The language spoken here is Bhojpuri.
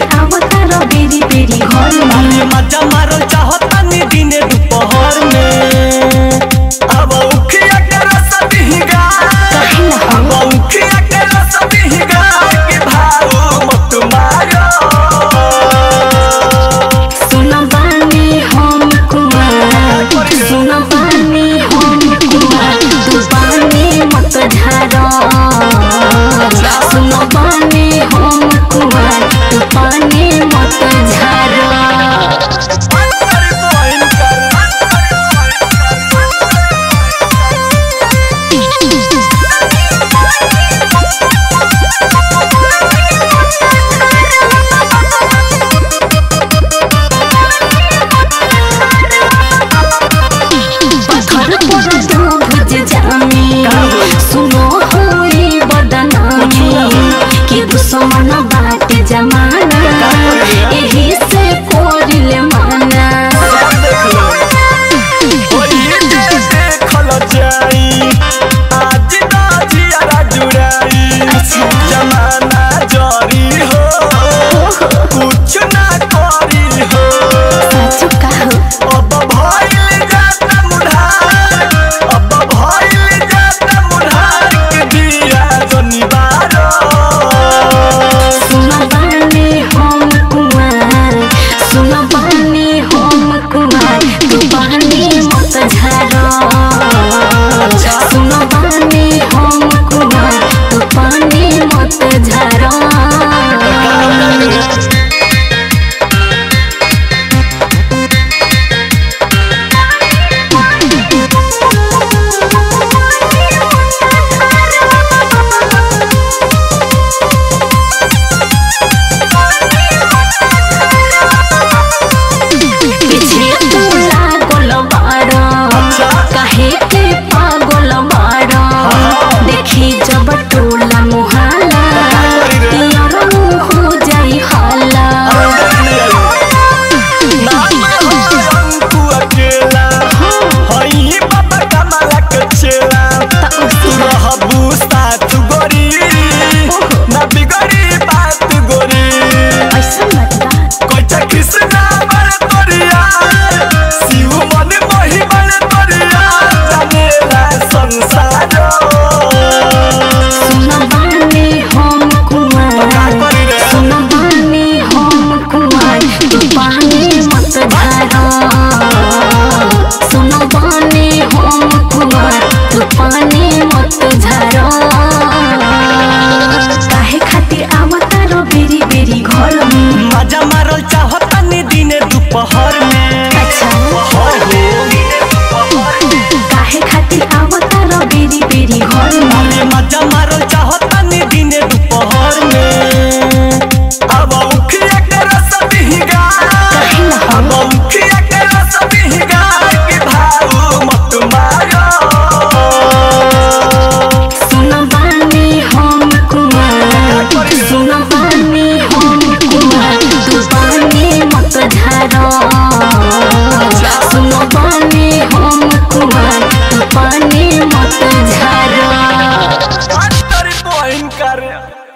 आवता रो बेरी बेरी घर में मजा मारो चाहतानी दिने दोपहर में अब उखिया के रस बिहिगा अब उखिया के रस बिहिगा के भाव मत मारो सुन बानी हम कुमार सुन बानी हम कुमार तू बानी मत झारो सुन बानी हम कुमार तू बानी मत झारो सुनो होई बदनामी कि दुश्मन बाट जमाना एही से कोरिले माना देखल जाई आज जियारा जुड़ाई जमाना जरी हो कुछ ना करी हो सच कहो अब भइल जाता मुढ़ार अब भइल जाता मुढ़ार के दिया जनिवारो सुन बानी हम कुमार सुन बानी हम कुमार तू बानी मत झारो सुन बानी हम कुमार तू बानी मत झारो काहे के पागल बाड़ा देखी जब टोला मुहाला यार हो जाई हाला नाम हो अंकु अकेला हई बाबा कमला के चेला रहबू साथ गोरी ना बिगड़ी बात गोरी ऐसा मत बात कोई कृष्णा बड़ तोरिया शिव मन मोहि बड़ तोरिया जानेला संसार सुन बानी हम कुमार सुन बानी हम कुमार तू बानी मत झारो सुन बानी हम कुमार तू बानी मत झारो काहे खातिर आवता रो बेरी बेरी घर में मजा मारल चाहतानी दिने दोपहर में अच्छा हो काहे खातिर आवता रो बेरी बेरी घर में मजा मारल चाहतानी दिने दोपहर में अब उखिया के रस बिहिगा अब उखिया के रस बिहिगा के भाव मत मारो सुन बानी हम कुमार सुन बानी हम कुमार तू बानी मत झारो सुन बानी हम कुमार तू बानी मत झारो तेरी बहन कर